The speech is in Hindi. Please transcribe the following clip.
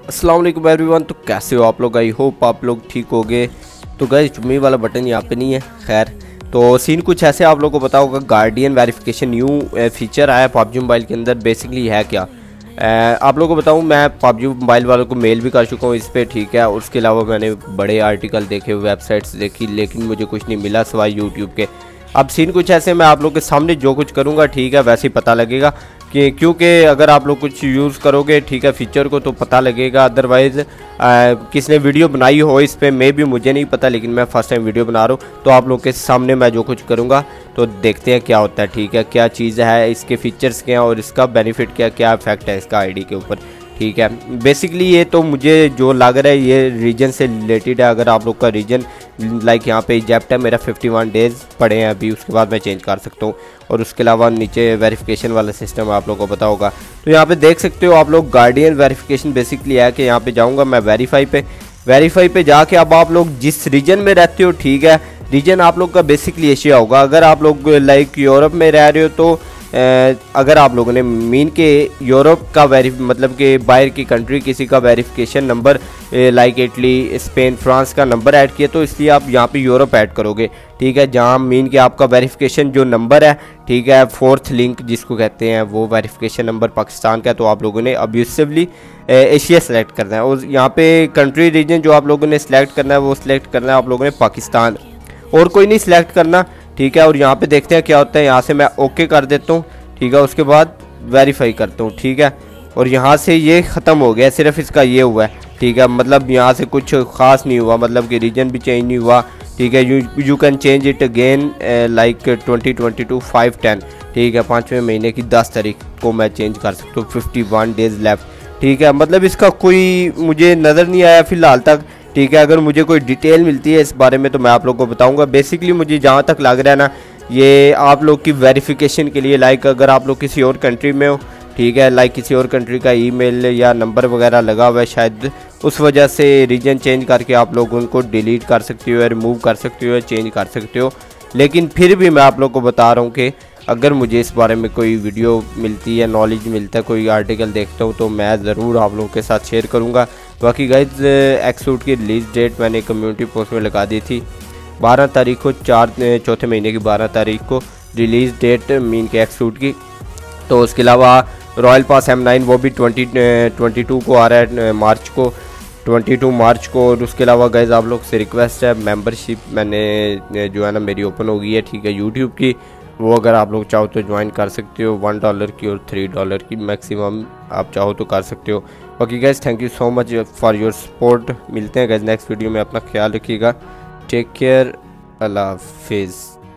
अस्सलाम वालेकुम एवरीवन। तो कैसे हो आप लोग? आई होप आप लोग ठीक हो गए। तो गाइस जुम्मे वाला बटन यहाँ पे नहीं है। खैर तो सीन कुछ ऐसे आप लोगों को पता होगा, गार्डियन वेरिफिकेशन न्यू फीचर आया पबजी मोबाइल के अंदर। बेसिकली है क्या, आप लोगों को बताऊं, मैं पबजी मोबाइल वालों को मेल भी कर चुका हूँ इस पर, ठीक है। और उसके अलावा मैंने बड़े आर्टिकल देखे, वेबसाइट्स देखी, लेकिन मुझे कुछ नहीं मिला सिवाय यूट्यूब के। अब सीन कुछ ऐसे, मैं आप लोग के सामने जो कुछ करूँगा, ठीक है, वैसे ही पता लगेगा कि क्योंकि अगर आप लोग कुछ यूज़ करोगे, ठीक है, फीचर को, तो पता लगेगा। अदरवाइज़ किसने वीडियो बनाई हो इस पर मे भी मुझे नहीं पता, लेकिन मैं फर्स्ट टाइम वीडियो बना रहा हूँ, तो आप लोग के सामने मैं जो कुछ करूँगा तो देखते हैं क्या होता है, ठीक है। क्या चीज़ है, इसके फीचर्स क्या हैं और इसका बेनिफिट क्या इफेक्ट है इसका आईडी के ऊपर, ठीक है। बेसिकली ये तो मुझे जो लग रहा है ये रीजन से रिलेटेड है। अगर आप लोग का रीजन लाइक यहाँ पे इजिप्ट है, मेरा 51 डेज़ पड़े हैं अभी, उसके बाद मैं चेंज कर सकता हूँ। और उसके अलावा नीचे वेरिफिकेशन वाला सिस्टम आप लोगों को पता होगा। तो यहाँ पे देख सकते हो आप लोग, गार्डियन वेरिफिकेशन बेसिकली है कि यहाँ पे जाऊँगा मैं वेरीफाई पे जाके अब आप लोग जिस रीजन में रहते हो, ठीक है, रीजन आप लोग का बेसिकली एशिया होगा। अगर आप लोग लाइक यूरोप में रह रहे हो तो अगर आप लोगों ने मीन के यूरोप का मतलब कि बाहर की कंट्री किसी का verification number like Italy, Spain, France का नंबर ऐड किया, तो इसलिए आप यहाँ पे यूरोप ऐड करोगे, ठीक है। जहाँ मीन के आपका वेरिफिकेशन जो नंबर है, ठीक है, फोर्थ लिंक जिसको कहते हैं, वो वेरिफिकेशन नंबर पाकिस्तान का है, तो आप लोगों ने अब्यूसिवली एशिया सेलेक्ट करना है। और यहाँ पे कंट्री रीजन जो आप लोगों ने सिलेक्ट करना है वो सिलेक्ट करना है आप लोगों ने पाकिस्तान, और कोई नहीं सिलेक्ट करना, ठीक है। और यहाँ पे देखते हैं क्या होता है। यहाँ से मैं ओके कर देता हूँ, ठीक है, उसके बाद वेरीफाई करता हूँ, ठीक है। और यहाँ से ये ख़त्म हो गया, सिर्फ इसका ये हुआ है, ठीक है। मतलब यहाँ से कुछ ख़ास नहीं हुआ, मतलब कि रीजन भी चेंज नहीं हुआ, ठीक है। You can change it again like 2022 5/10, ठीक है। 5वें महीने की 10 तारीख को मैं चेंज कर सकता हूँ। 51 डेज़ लेफ्ट, ठीक है। मतलब इसका कोई मुझे नज़र नहीं आया फ़िलहाल तक, ठीक है। अगर मुझे कोई डिटेल मिलती है इस बारे में तो मैं आप लोगों को बताऊंगा। बेसिकली मुझे जहाँ तक लग रहा है ना, ये आप लोग की वेरिफिकेशन के लिए, लाइक अगर आप लोग किसी और कंट्री में हो, ठीक है, लाइक किसी और कंट्री का ईमेल या नंबर वगैरह लगा हुआ है, शायद उस वजह से रीजन चेंज करके आप लोग उनको डिलीट कर सकते हो या रिमूव कर सकते हो या चेंज कर सकते हो। लेकिन फिर भी मैं आप लोग को बता रहा हूँ कि अगर मुझे इस बारे में कोई वीडियो मिलती है, नॉलेज मिलता है, कोई आर्टिकल देखता हूँ, तो मैं ज़रूर आप लोगों के साथ शेयर करूँगा। बाकी गाइज एक्सूट की रिलीज़ डेट मैंने कम्युनिटी पोस्ट में लगा दी थी 12 तारीख को, चौथे महीने की 12 तारीख को रिलीज़ डेट मीन के एक्सूट की। तो उसके अलावा रॉयल पास M9 वो भी 22 को आ रहा है, मार्च को, 22 मार्च को। और उसके अलावा गाइज आप लोग से रिक्वेस्ट है, मेंबरशिप मैंने जो है ना मेरी ओपन हो गई है, ठीक है, यूट्यूब की। वो अगर आप लोग चाहो तो ज्वाइन कर सकते हो, $1 की और $3 की मैक्सिमम आप चाहो तो कर सकते हो। बाकी guys thank you so much for your support. मिलते हैं गाइज नेक्स्ट वीडियो में, अपना ख्याल रखिएगा, टेक केयर, अल्लाह हाफिज़।